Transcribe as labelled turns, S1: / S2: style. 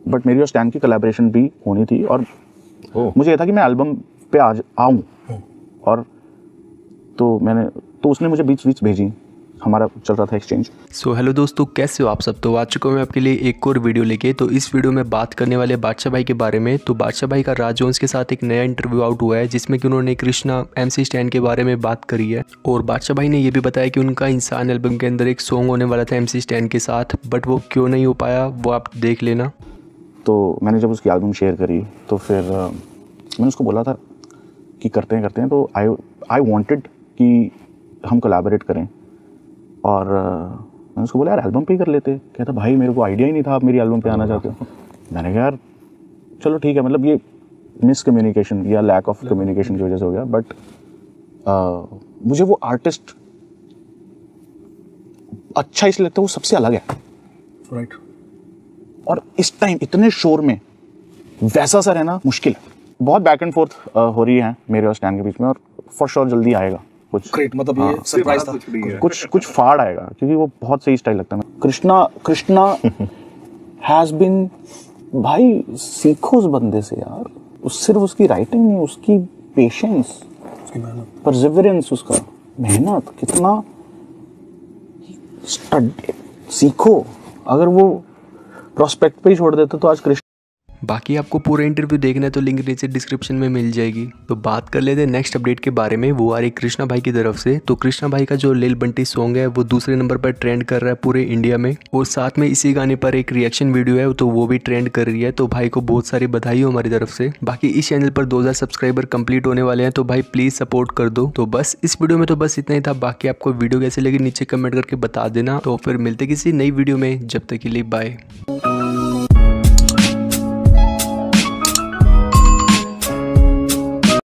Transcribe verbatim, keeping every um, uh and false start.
S1: But मेरी और stand की कोलैबोरेशन भी होनी थी और oh. मुझे ये था कि मैं एल्बम पे आ आऊँ oh. और तो मैंने तो उसने मुझे बीच बीच भेजी, हमारा चल रहा था एक्सचेंज।
S2: सो हेलो दोस्तों, कैसे हो आप सब। तो आ चुका हूँ मैं आपके लिए एक और वीडियो लेके। तो इस वीडियो में बात करने वाले बादशाह भाई के बारे में। तो बादशाह भाई का राज जोन्स के साथ एक नया इंटरव्यू आउट हुआ है जिसमें कि उन्होंने कृष्णा एमसी स्टैन के बारे में बात करी है। और बादशाह भाई ने ये भी बताया कि उनका इंसान एल्बम के अंदर एक सॉन्ग होने वाला था एमसी स्टैन के साथ, बट वो क्यों नहीं हो पाया वो आप देख लेना।
S1: तो मैंने जब उसकी एल्बम शेयर करी तो फिर मैंने उसको बोला था कि करते हैं करते हैं तो आई आई वांटेड कि हम कोलैबोरेट करें और मैंने उसको बोला यार एल्बम पे ही कर लेते। कहता भाई मेरे को आइडिया ही नहीं था आप मेरी एल्बम पे आना चाहते हो। मैंने कहा यार चलो ठीक है, मतलब ये मिसकम्युनिकेशन या लैक ऑफ कम्युनिकेशन की वजह से हो गया, बट मुझे वो आर्टिस्ट अच्छा इसलिए लगता है वो सबसे अलग है राइट right. और इस टाइम इतने शोर में वैसा सा रहना मुश्किल है। बहुत बैक एंड फोर्थ हो रही है मेरे और स्टैन के बीच में और फॉर श्योर जल्दी आएगा कुछ ग्रेट, मतलब ये सरप्राइज था, कुछ कुछ, कुछ फाड़ आएगा क्योंकि वो बहुत सही स्टाइल लगता है। कृष्णा कृष्णा हैज बीन, भाई सीखो उस बंदे से यार, उस सिर्फ उसकी राइटिंग नहीं, उसकी पेशेंस, उसकी मेहनत, परसिवरेंस, उसका मेहनत कितना स्टडी सीखो। अगर वो प्रोस्पेक्ट पे ही छोड़ देते तो आज कृष्ण।
S2: बाकी आपको पूरा इंटरव्यू देखना है तो लिंक नीचे डिस्क्रिप्शन में मिल जाएगी। तो बात कर लेते हैं नेक्स्ट अपडेट के बारे में, वो आ रही कृष्णा भाई की तरफ से। तो कृष्णा भाई का जो लील बंटी सॉन्ग है वो दूसरे नंबर पर ट्रेंड कर रहा है पूरे इंडिया में, और साथ में इसी गाने पर एक रिएक्शन वीडियो है तो वो भी ट्रेंड कर रही है। तो भाई को बहुत सारी बधाई हो हमारी तरफ से। बाकी इस चैनल पर दो हजार सब्सक्राइबर कंप्लीट होने वाले हैं तो भाई प्लीज सपोर्ट कर दो। तो बस इस वीडियो में तो बस इतना ही था। बाकी आपको वीडियो कैसे लगी नीचे कमेंट करके बता देना। तो फिर मिलते किसी नई वीडियो में, जब तक के लिए बाय।